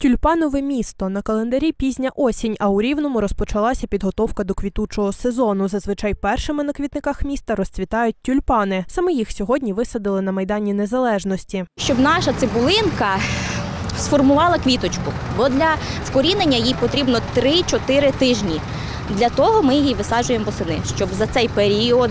Тюльпанове місто. На календарі пізня осінь, а у Рівному розпочалася підготовка до квітучого сезону. Зазвичай першими на квітниках міста розцвітають тюльпани. Саме їх сьогодні висадили на Майдані Незалежності. Щоб наша цибулинка сформувала квіточку, бо для вкорінення їй потрібно 3-4 тижні. Для того ми її висаджуємо восени, щоб за цей період,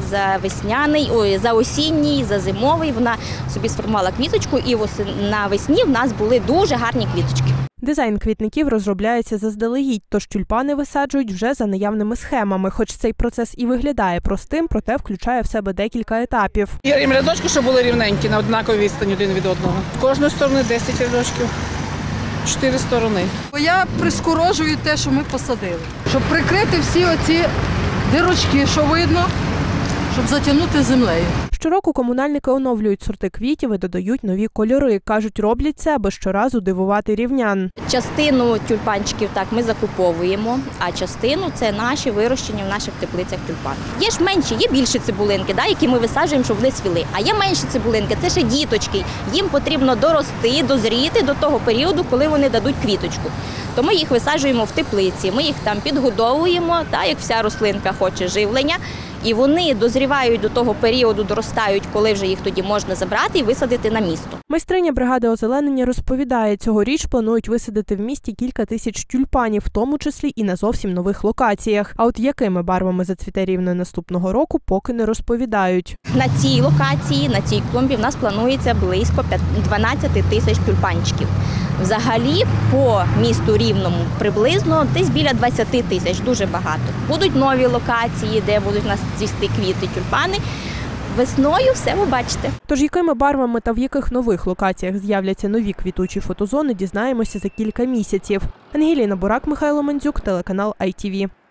за осінній, за зимовий, вона собі сформувала квіточку і навесні в нас були дуже гарні квіточки. Дизайн квітників розробляється заздалегідь, тож тюльпани висаджують вже за наявними схемами. Хоч цей процес і виглядає простим, проте включає в себе декілька етапів. Їм рядочки, щоб були рівненькі, на однаковій відстані один від одного. Кожної сторони 10 рядочків. 4 сторони. Я прискорожую те, що ми посадили, щоб прикрити всі оці дирочки, що видно, щоб затягнути землею. Щороку комунальники оновлюють сорти квітів і додають нові кольори. Кажуть, роблять це, аби щоразу дивувати рівнян. Частину тюльпанчиків так ми закуповуємо, а частину – це наші вирощені в наших теплицях тюльпани. Є ж менші, є більші цибулинки, які ми висаджуємо, щоб вони цвіли. А є менші цибулинки – це ще діточки. Їм потрібно дорости, дозріти до того періоду, коли вони дадуть квіточку. То ми їх висаджуємо в теплиці, ми їх там підгодовуємо, як вся рослинка хоче живлення. І вони дозрівають до того періоду, доростають, коли вже їх тоді можна забрати і висадити на місто. Майстриня бригади озеленення розповідає, цьогоріч планують висадити в місті кілька тисяч тюльпанів, в тому числі і на зовсім нових локаціях. А от якими барвами зацвіте Рівне наступного року, поки не розповідають. На цій локації, на цій клумбі в нас планується близько 12 тисяч тюльпанчиків. Взагалі по місту Рівному приблизно десь біля 20 тисяч, дуже багато. Будуть нові локації, де будуть у нас цвісти квіти, тюльпани. Весною все ви бачите. Тож якими барвами та в яких нових локаціях з'являться нові квітучі фотозони, дізнаємося за кілька місяців. Ангеліна Бурак, Михайло Мандзюк, телеканал ITV.